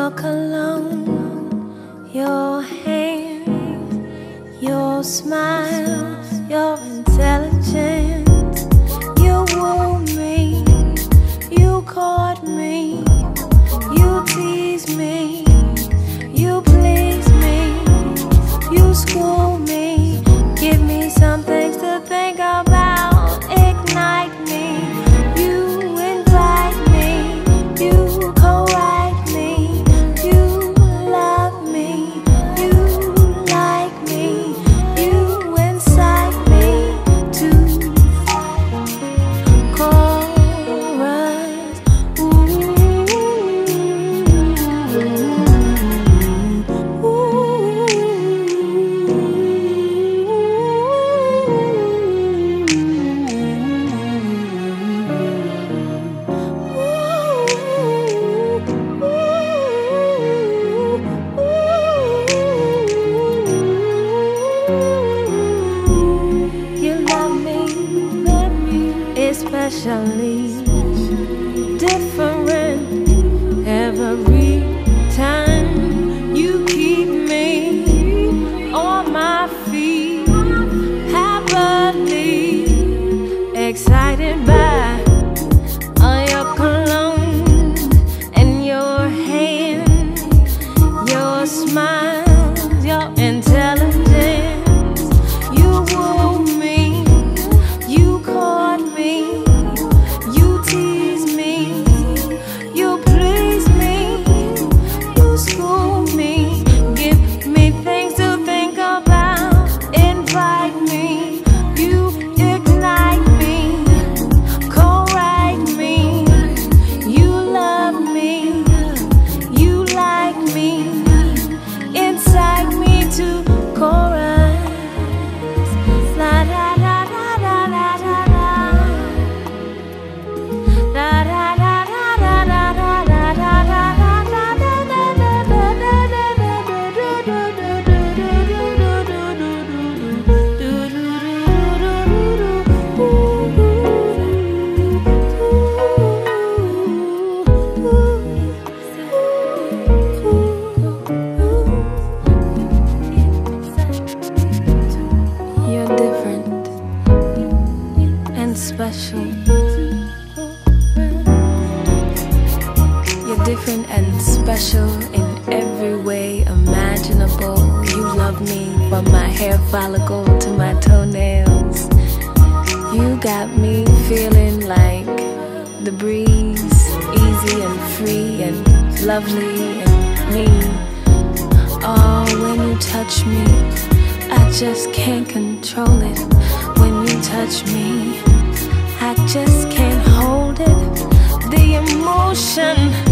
your cologne, your hand, your smile, your intelligence. You woo me, you caught me, you tease me, you please me, you school me, give me some things to think about, ignite me, you invite me, you co-write me, you love me, you like me, you incite me to chorus. Especially different every time you keep me on my feet, happily excited by your cologne and your hand, your smile, your intelligence. You woo me, you caught me, you tease me, you please me, you school me, give me things to think about, invite me, you ignite me, co-write me, you love me, you like me, incite me to chorus. La da da da da da da da. La da da da da da da da da da da da You're different and special. You're different and special in every way imaginable. You love me from my hair follicle to my toenails. You got me feeling like the breeze, easy and free and lovely and me. Oh, when you touch me, I just can't control it. When you touch me, I just can't hold it. The emotion